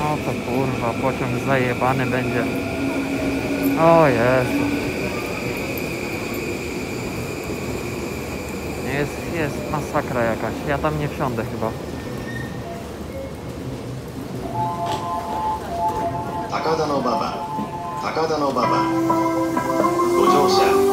No to kurwa, pociąg zajebany będzie. O Jezu. Jest masakra jakaś. Ja tam nie wsiądę chyba. 高田馬場ご乗車